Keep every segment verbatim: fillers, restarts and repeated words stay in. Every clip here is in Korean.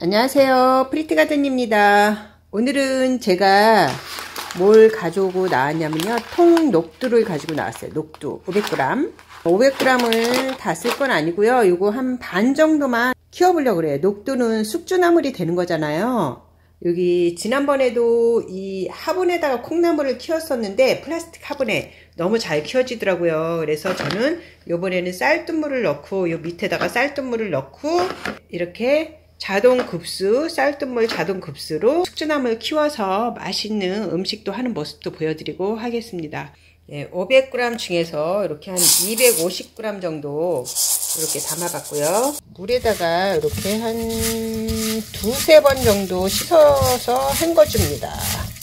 안녕하세요, 프리티가든입니다. 오늘은 제가 뭘 가져오고 나왔냐면요, 통 녹두를 가지고 나왔어요. 녹두 오백 그램. 오백 그램을 다 쓸 건 아니고요, 요거 한 반 정도만 키워보려고 그래요. 녹두는 숙주나물이 되는 거잖아요. 여기 지난번에도 이 화분에다가 콩나물을 키웠었는데 플라스틱 화분에 너무 잘 키워지더라고요. 그래서 저는 요번에는 쌀뜨물을 넣고 요 밑에다가 쌀뜨물을 넣고 이렇게 자동급수, 쌀뜨물 자동급수로 숙주나물 키워서 맛있는 음식도 하는 모습도 보여드리고 하겠습니다. 예, 오백 그램 중에서 이렇게 한 이백오십 그램 정도 이렇게 담아봤고요. 물에다가 이렇게 한 두세 번 정도 씻어서 헹궈줍니다.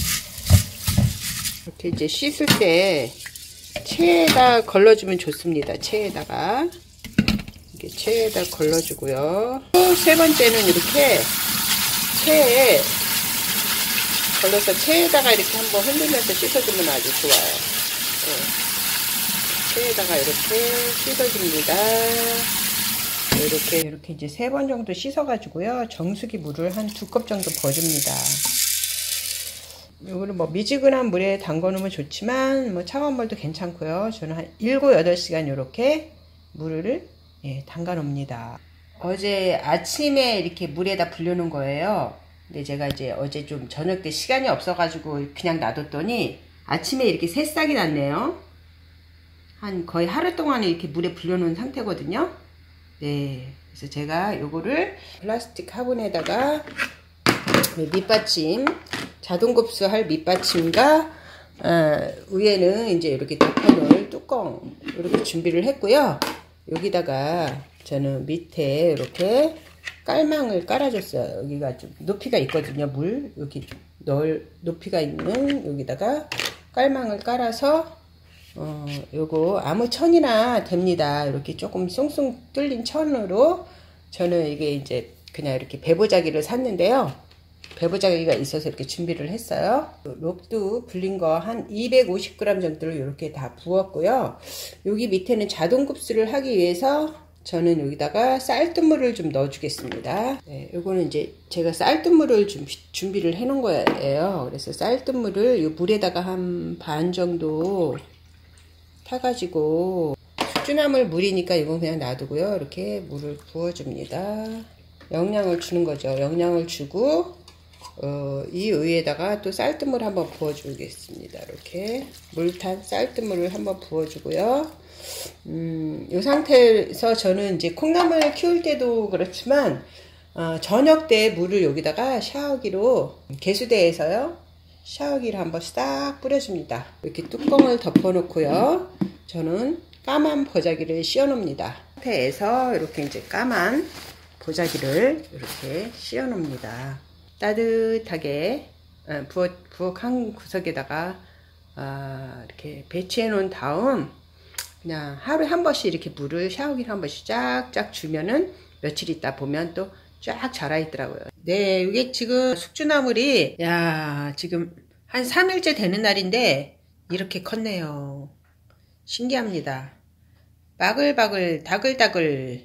이렇게 이제 씻을 때 체에다 걸러주면 좋습니다. 체에다가. 이렇게 체에다 걸러주고요. 세 번째는 이렇게 체에 걸러서 체에다가 이렇게 한번 흔들면서 씻어주면 아주 좋아요. 네. 체에다가 이렇게 씻어줍니다. 이렇게 이렇게 이제 세 번 정도 씻어가지고요. 정수기 물을 한 두 컵 정도 부어줍니다. 이거는 뭐 미지근한 물에 담궈 놓으면 좋지만 뭐 차가운 물도 괜찮고요. 저는 한 일곱, 여덟 시간 이렇게 물을 예, 담가 놓습니다. 어제 아침에 이렇게 물에다 불려놓은 거예요. 근데 제가 이제 어제 좀 저녁 때 시간이 없어가지고 그냥 놔뒀더니 아침에 이렇게 새싹이 났네요. 한 거의 하루 동안에 이렇게 물에 불려놓은 상태거든요. 네, 그래서 제가 요거를 플라스틱 화분에다가 밑받침, 자동급수 할 밑받침과 어, 위에는 이제 이렇게 덮어놓을 뚜껑 이렇게 준비를 했고요. 여기다가 저는 밑에 이렇게 깔망을 깔아줬어요. 여기가 좀 높이가 있거든요. 물 여기 넓 높이가 있는 여기다가 깔망을 깔아서 어 요거 아무 천이나 됩니다. 이렇게 조금 숭숭 뚫린 천으로 저는 이게 이제 그냥 이렇게 배보자기를 샀는데요. 배보자기가 있어서 이렇게 준비를 했어요. 녹두 불린 거 한 이백오십 그램 정도를 이렇게 다 부었고요. 여기 밑에는 자동급수를 하기 위해서 저는 여기다가 쌀뜨물을 좀 넣어 주겠습니다. 네, 요거는 이제 제가 쌀뜨물을 좀 준비를 해 놓은 거예요. 그래서 쌀뜨물을 이 물에다가 한 반 정도 타가지고 숙주나물 물이니까 이건 그냥 놔두고요. 이렇게 물을 부어 줍니다. 영양을 주는 거죠. 영양을 주고 어, 이 위에다가 또 쌀뜨물 한번 부어주겠습니다. 이렇게 물탄 쌀뜨물을 한번 부어주고요. 음, 이 상태에서 저는 이제 콩나물 키울 때도 그렇지만 어, 저녁 때 물을 여기다가 샤워기로 개수대에서요 샤워기를 한번 싹 뿌려줍니다. 이렇게 뚜껑을 덮어 놓고요. 저는 까만 보자기를 씌워 놓습니다. 상태에서 이렇게 이제 까만 보자기를 이렇게 씌워 놓습니다. 따뜻하게 부엌, 부엌 한 구석에다가 어, 이렇게 배치해 놓은 다음 그냥 하루에 한 번씩 이렇게 물을 샤워기를 한 번씩 쫙쫙 주면은 며칠 있다 보면 또 쫙 자라 있더라고요. 네, 이게 지금 숙주나물이 야 지금 한 삼 일째 되는 날인데 이렇게 컸네요. 신기합니다. 바글바글 다글다글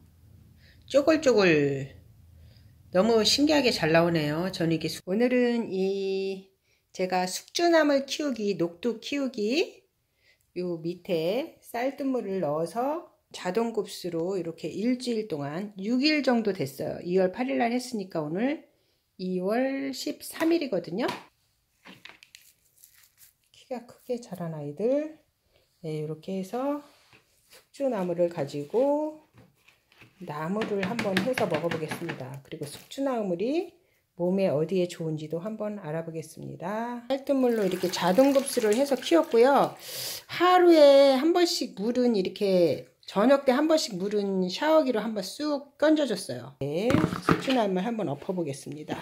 쪼글쪼글 너무 신기하게 잘 나오네요. 저는 이게 오늘은 이 제가 숙주나물 키우기, 녹두 키우기 요 밑에 쌀뜨물을 넣어서 자동급수로 이렇게 일주일 동안 육 일 정도 됐어요. 이월 팔일 날 했으니까 오늘 이월 십삼 일이거든요. 키가 크게 자란 아이들 네, 이렇게 해서 숙주나물을 가지고 나물을 한번 해서 먹어보겠습니다. 그리고 숙주나물이 몸에 어디에 좋은지도 한번 알아보겠습니다. 쌀뜨물로 이렇게 자동급수를 해서 키웠고요. 하루에 한 번씩 물은 이렇게 저녁 때 한 번씩 물은 샤워기로 한번 쑥 건져줬어요. 네, 숙주나물 한번 엎어보겠습니다.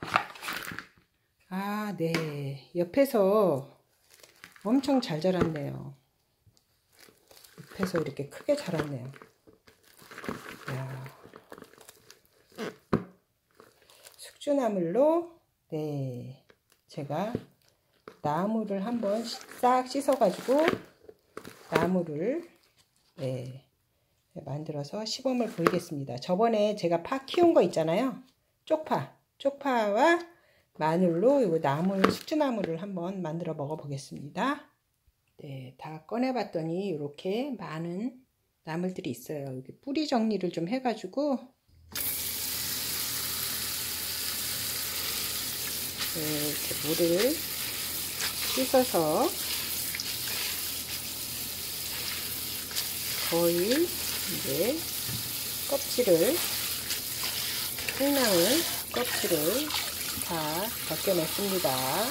아, 네. 옆에서 엄청 잘 자랐네요. 옆에서 이렇게 크게 자랐네요. 야. 숙주나물로 네 제가 나물을 한번 싹 씻어 가지고 나물을 네 만들어서 시범을 보이겠습니다. 저번에 제가 파 키운 거 있잖아요. 쪽파, 쪽파와 마늘로 이거 나물, 숙주나물을 한번 만들어 먹어 보겠습니다. 네, 다 꺼내봤더니 이렇게 많은 나물들이 있어요. 여기 뿌리 정리를 좀 해가지고 네, 이렇게 물을 씻어서 거의 이제 껍질을 콩나물 껍질을 다 벗겨냈습니다.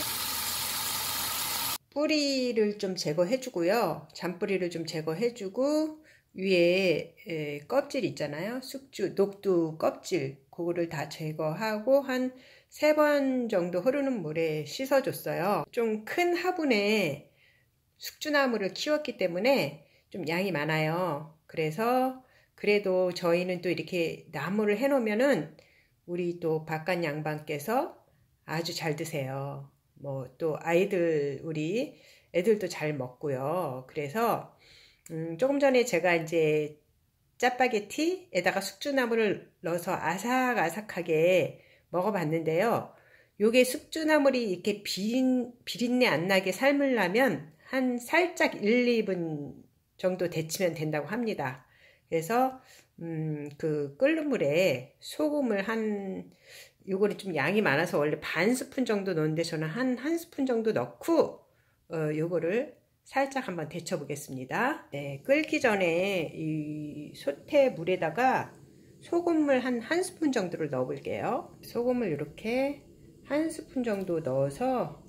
뿌리를 좀 제거해 주고요. 잔뿌리를 좀 제거해 주고 위에 에, 껍질 있잖아요. 숙주, 녹두 껍질 그거를 다 제거하고 한 세 번 정도 흐르는 물에 씻어 줬어요. 좀 큰 화분에 숙주나물을 키웠기 때문에 좀 양이 많아요. 그래서 그래도 저희는 또 이렇게 나물을 해 놓으면은 우리 또 바깥 양반께서 아주 잘 드세요. 뭐 또 아이들 우리 애들도 잘 먹고요. 그래서 음 조금 전에 제가 이제 짜파게티에다가 숙주나물을 넣어서 아삭아삭하게 먹어봤는데요. 요게 숙주나물이 이렇게 비린, 비린내 안 나게 삶으려면 한 살짝 일, 이 분 정도 데치면 된다고 합니다. 그래서 음, 그 끓는 물에 소금을 한 요거는 좀 양이 많아서 원래 반 스푼 정도 넣는데 저는 한 한 스푼 정도 넣고 어, 요거를 살짝 한번 데쳐 보겠습니다. 네, 끓기 전에 이 솥에 물에다가 소금을 한 한 스푼 정도를 넣어 볼게요. 소금을 이렇게 한 스푼 정도 넣어서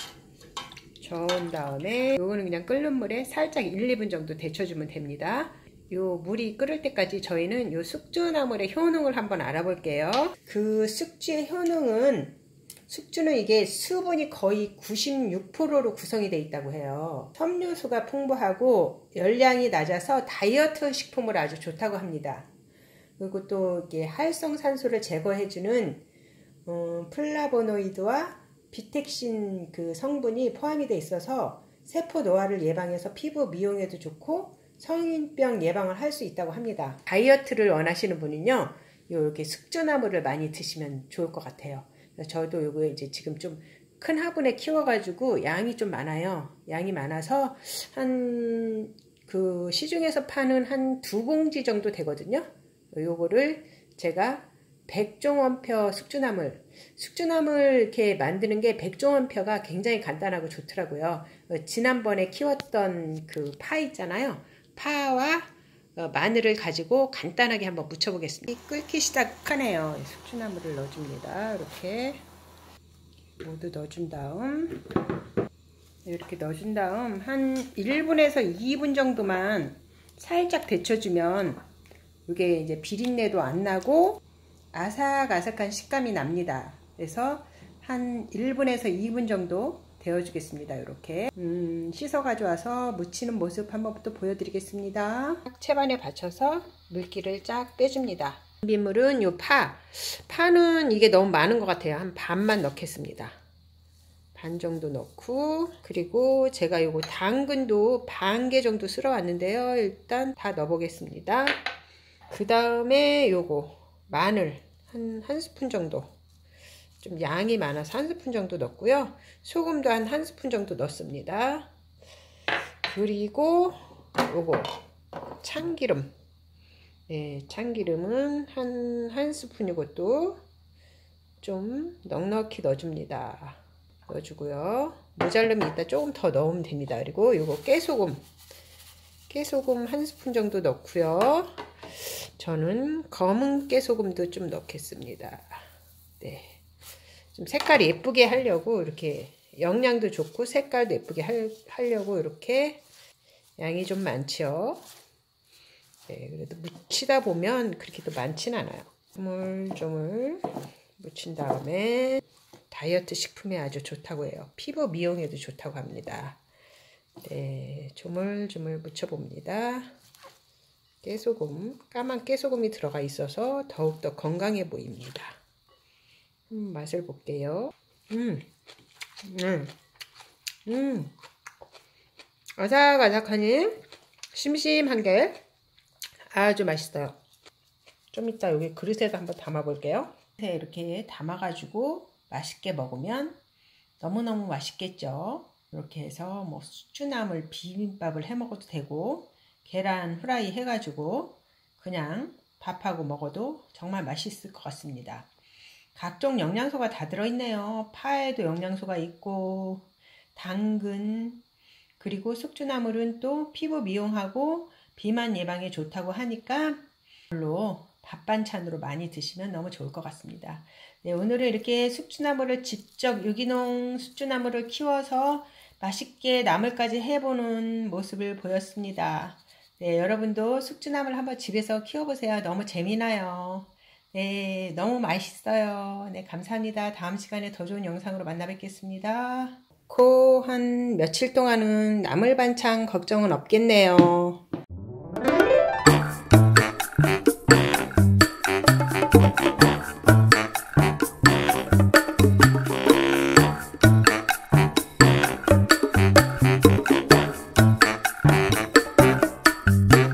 저은 다음에 요거는 그냥 끓는 물에 살짝 일, 이 분 정도 데쳐주면 됩니다. 요 물이 끓을 때까지 저희는 요 숙주나물의 효능을 한번 알아볼게요. 그 숙주의 효능은 숙주는 이게 수분이 거의 구십육 퍼센트로 구성이 되어 있다고 해요. 섬유수가 풍부하고 열량이 낮아서 다이어트 식품으로 아주 좋다고 합니다. 그리고 또 이게 활성산소를 제거해주는 음, 플라보노이드와 비텍신 그 성분이 포함이 되어 있어서 세포 노화를 예방해서 피부 미용에도 좋고 성인병 예방을 할 수 있다고 합니다. 다이어트를 원하시는 분은요, 이렇게 숙주나물을 많이 드시면 좋을 것 같아요. 저도 이거 이제 지금 좀 큰 화분에 키워가지고 양이 좀 많아요. 양이 많아서 한 그 시중에서 파는 한 두 봉지 정도 되거든요. 요거를 제가 백종원표 숙주나물, 숙주나물 이렇게 만드는 게 백종원표가 굉장히 간단하고 좋더라고요. 어, 지난번에 키웠던 그 파 있잖아요. 파와 어, 마늘을 가지고 간단하게 한번 무쳐 보겠습니다. 끓기 시작하네요. 숙주나물을 넣어줍니다. 이렇게 모두 넣어준 다음 이렇게 넣어준 다음 한 일 분에서 이 분 정도만 살짝 데쳐주면 이게 이제 비린내도 안 나고 아삭아삭한 식감이 납니다. 그래서 한 일 분에서 이 분 정도 데워주겠습니다. 이렇게 음, 씻어 가져와서 무치는 모습 한번 또 보여드리겠습니다. 채반에 받쳐서 물기를 쫙 빼줍니다. 준비물은 요 파. 파는 이게 너무 많은 것 같아요. 한 반만 넣겠습니다. 반 정도 넣고, 그리고 제가 요거 당근도 반 개 정도 쓸어 왔는데요. 일단 다 넣어 보겠습니다. 그 다음에 요거 마늘 한 한 스푼 정도, 좀 양이 많아서 한 스푼 정도 넣고요. 소금도 한 한 스푼 정도 넣습니다. 그리고 요거 참기름, 네, 참기름은 한 한 스푼, 이것도 좀 넉넉히 넣어줍니다. 넣어주고요. 모자름이 있다 조금 더 넣으면 됩니다. 그리고 요거 깨소금, 깨소금 한 스푼 정도 넣고요. 저는 검은 깨소금도 좀 넣겠습니다. 네. 좀 색깔이 예쁘게 하려고 이렇게 영양도 좋고 색깔도 예쁘게 할, 하려고 이렇게 양이 좀 많죠. 네, 그래도 묻히다 보면 그렇게 또 많진 않아요. 조물조물 묻힌 다음에 다이어트 식품에 아주 좋다고 해요. 피부 미용에도 좋다고 합니다. 네, 조물조물 묻혀봅니다. 깨소금, 까만 깨소금이 들어가 있어서 더욱더 건강해 보입니다. 음, 맛을 볼게요. 음, 음, 음, 아삭아삭하니 심심한 게 아주 맛있어요. 좀 이따 여기 그릇에다 한번 담아 볼게요. 이렇게 담아가지고 맛있게 먹으면 너무너무 맛있겠죠. 이렇게 해서 뭐 숙주나물 비빔밥을 해 먹어도 되고, 계란 후라이 해가지고 그냥 밥하고 먹어도 정말 맛있을 것 같습니다. 각종 영양소가 다 들어있네요. 파에도 영양소가 있고, 당근, 그리고 숙주나물은 또 피부 미용하고 비만 예방에 좋다고 하니까 이걸로 밥 반찬으로 많이 드시면 너무 좋을 것 같습니다. 네, 오늘은 이렇게 숙주나물을 직접 유기농 숙주나물을 키워서 맛있게 나물까지 해보는 모습을 보였습니다. 네, 여러분도 숙주나물 한번 집에서 키워보세요. 너무 재미나요. 네, 너무 맛있어요. 네, 감사합니다. 다음 시간에 더 좋은 영상으로 만나 뵙겠습니다. 코 한 며칠 동안은 나물 반찬 걱정은 없겠네요.